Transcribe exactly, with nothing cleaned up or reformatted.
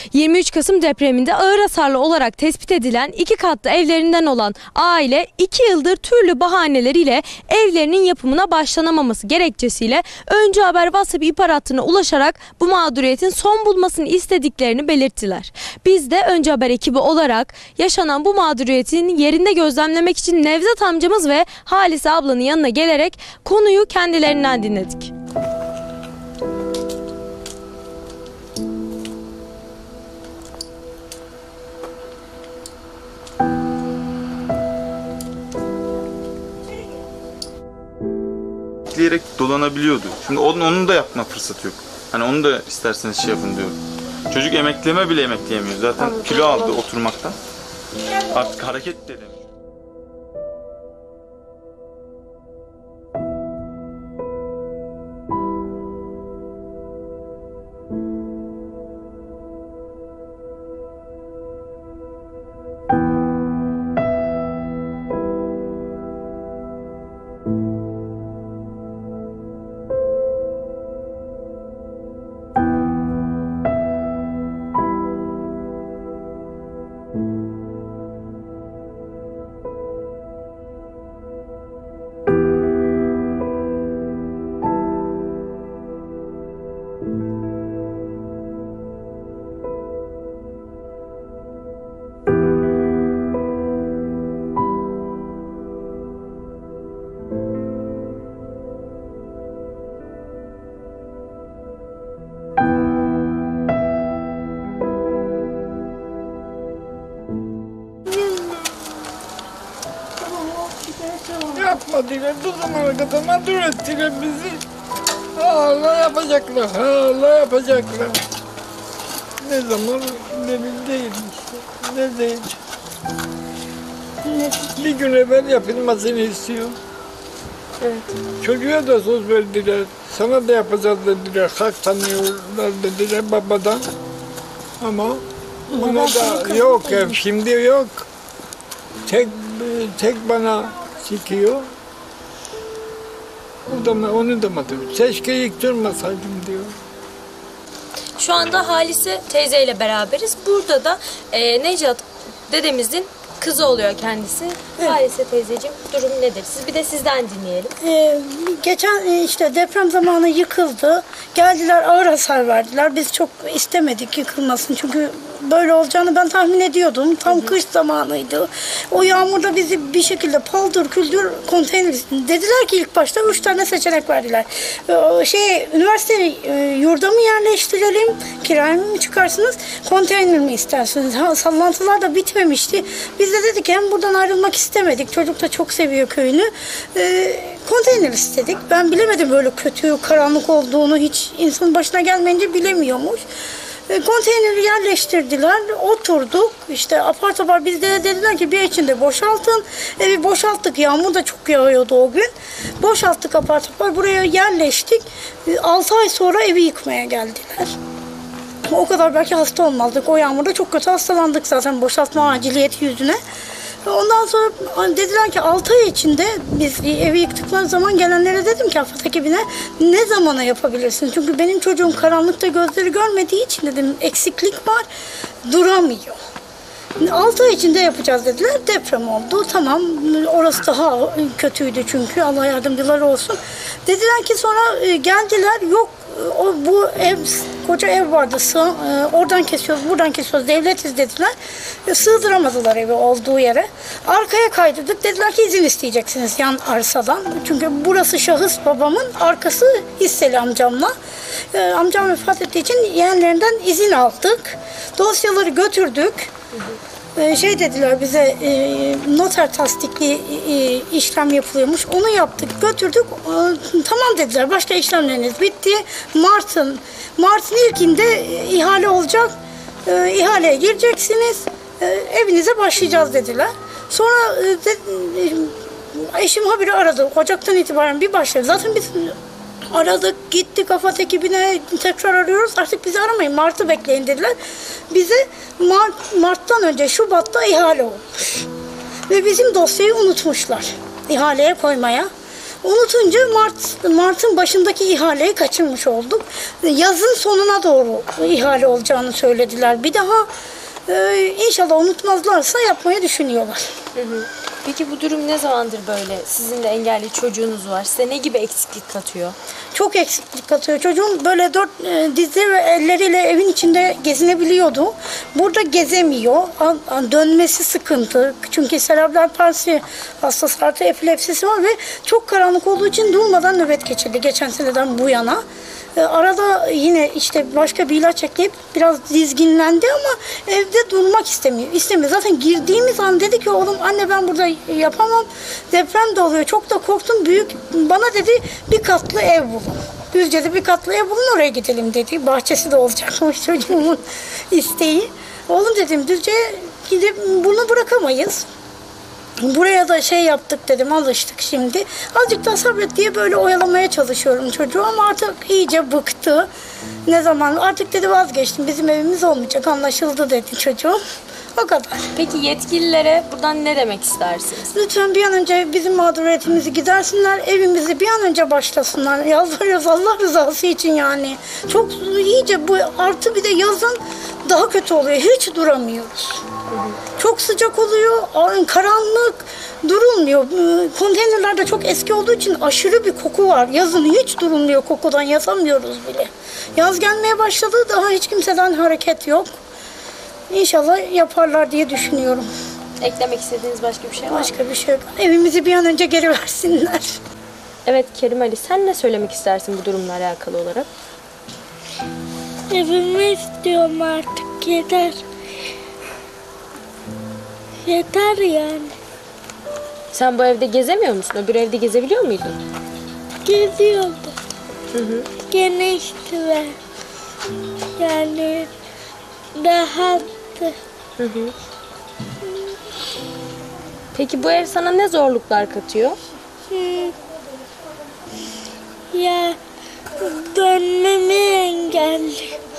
yirmi üç Kasım depreminde ağır hasarlı olarak tespit edilen iki katlı evlerinden olan aile iki yıldır türlü bahaneleriyle evlerinin yapımına başlanamaması gerekçesiyle Öncü Haber WhatsApp ihbar hattına ulaşarak bu mağduriyetin son bulmasını istediklerini belirttiler. Biz de Öncü Haber ekibi olarak yaşanan bu mağduriyetin yerinde gözlemlemek için Nevzat amcamız ve Halise ablanın yanına gelerek konuyu kendilerinden dinledik. Diyerek dolanabiliyordu. Şimdi onun, onun da yapma fırsatı yok. Hani onu da isterseniz şey yapın diyorum. Çocuk emekleme bile emekleyemiyor. Zaten kilo aldı oturmaktan. Artık hareket de edemiyor. Yapmadılar, bu zamana kadar mağdur ettiler bizi. Hala yapacaklar, hala yapacaklar. Ne zaman demin değil işte, ne değil. Bir gün evvel yapılmasını istiyor. Evet. Çocuğa da söz verdiler, sana da yapacağız dediler, hak tanıyorlar dediler babadan. Ama ona da yok ev, şimdi yok. Tek, tek bana çıkıyor. O da onu da mı diyor? Keşke yıktırmasaydım diyor. Şu anda Halise teyzeyle beraberiz. Burada da e, Necat dedemizin kızı oluyor kendisi. Evet. Halise teyzeciğim, durum nedir? Siz bir de sizden dinleyelim. Ee, geçen işte deprem zamanı yıkıldı. Geldiler, ağır hasar verdiler. Biz çok istemedik yıkılmasını. Çünkü böyle olacağını ben tahmin ediyordum. Tam hı hı. Kış zamanıydı. O yağmurda bizi bir şekilde paldır küldür konteyner dediler ki ilk başta üç tane seçenek verdiler. Ee, şey üniversite e, yurda mı yerleştirelim? Kiraya mı çıkarsınız? Konteyner mi istersiniz? Ha, sallantılar da bitmemişti. Biz de dedik hem buradan ayrılmak istemedik. Çocuk da çok seviyor köyünü. Ee, konteyner istedik. Ben bilemedim böyle kötü, karanlık olduğunu. Hiç insanın başına gelmeyince bilemiyormuş. Ee, konteyneri yerleştirdiler. Oturduk. İşte apar topar biz de dediler ki bir içinde boşaltın. Evi boşalttık. Yağmur da çok yağıyordu o gün. Boşalttık apar topar. Buraya yerleştik. Ee, altı ay sonra evi yıkmaya geldiler. O kadar belki hasta olmazdık. O yağmurda çok kötü hastalandık zaten boşaltma aciliyeti yüzüne. Ondan sonra dediler ki altı ay içinde biz evi yıktıkları zaman gelenlere dedim ki AFAD ekibine ne zamana yapabilirsiniz? Çünkü benim çocuğum karanlıkta gözleri görmediği için dedim eksiklik var, duramıyor. altı ay içinde yapacağız dediler. Deprem oldu. Tamam. Orası daha kötüydü çünkü. Allah yardımcıları olsun. Dediler ki sonra geldiler. Yok o, bu ev, koca ev vardı. Sığ, oradan kesiyoruz, buradan kesiyoruz. Devletiz dediler. Sığdıramadılar evi olduğu yere. Arkaya kaydırdık. Dediler ki izin isteyeceksiniz yan arsadan. Çünkü burası şahıs babamın, arkası hisseli amcamla. Amcam vefat ettiği için yeğenlerinden izin aldık. Dosyaları götürdük. Ee, şey dediler bize e, noter tasdikli e, işlem yapılıyormuş. Onu yaptık, götürdük. E, tamam dediler. Başka işlemleriniz bitti. Mart'ın Mart'ın ilkinde e, ihale olacak. E, ihaleye gireceksiniz. E, evinize başlayacağız dediler. Sonra e, de, e, eşim haberi aradı. Ocak'tan itibaren bir başladı. Zaten biz aradık, gittik AFAD ekibine, tekrar arıyoruz. Artık bizi aramayın, Mart'ı bekleyin dediler. Bize Mart, Mart'tan önce Şubat'ta ihale olmuş. Ve bizim dosyayı unutmuşlar ihaleye koymaya. Unutunca Mart Mart'ın başındaki ihaleyi kaçırmış olduk. Yazın sonuna doğru ihale olacağını söylediler. Bir daha e, inşallah unutmazlarsa yapmayı düşünüyorlar. Hı hı. Peki bu durum ne zamandır böyle? Sizin de engelli çocuğunuz var. Size ne gibi eksiklik katıyor? Çok eksiklik katıyor. Çocuğum böyle dört e, dizleri ve elleriyle evin içinde gezinebiliyordu. Burada gezemiyor. A- a- Dönmesi sıkıntı. Çünkü serebral palsi hastası artı epilepsisi var ve çok karanlık olduğu için durmadan nöbet geçirdi geçen seneden bu yana. E, arada yine işte başka bir ilaç ekleyip biraz dizginlendi ama evde durmak istemiyor. İstemiyor. Zaten girdiğimiz an dedi ki oğlum anne ben burada yapamam. Deprem de oluyor. Çok da korktum. Büyük bana dedi bir katlı ev bulun. Düzce'de bir katlı ev bulun oraya gidelim dedi. Bahçesi de olacakmış çocuğumun isteği. Oğlum dedim Düzce'ye gidip bunu bırakamayız. Buraya da şey yaptık dedim, alıştık şimdi. Azıcık daha sabret diye böyle oyalamaya çalışıyorum çocuğu ama artık iyice bıktı. Ne zaman artık dedi vazgeçtim, bizim evimiz olmayacak, anlaşıldı dedi çocuğum. O kadar. Peki yetkililere buradan ne demek istersiniz? Lütfen bir an önce bizim mağduriyetimizi gidersinler, evimizi bir an önce başlasınlar. Yalvarıyoruz Allah rızası için yani. Çok iyice bu artı bir de yazın daha kötü oluyor. Hiç duramıyoruz. Çok sıcak oluyor, karanlık, durulmuyor. Konteynerler de çok eski olduğu için aşırı bir koku var. Yazın hiç durulmuyor, kokudan yatamıyoruz bile. Yaz gelmeye başladı, daha hiç kimseden hareket yok. İnşallah yaparlar diye düşünüyorum. Eklemek istediğiniz başka bir şey var mı? Başka bir şey yok. Evimizi bir an önce geri versinler. Evet Kerim Ali, sen ne söylemek istersin bu durumla alakalı olarak? Evimi istiyorum artık, yeter. Yeter yani. Sen bu evde gezemiyor musun? Öbür evde gezebiliyor muydun? Geziyordum. Hı hı. Genişti ve yani rahattı. Hı hı. Peki bu ev sana ne zorluklar katıyor? Hı. Ya dönmemi engelli.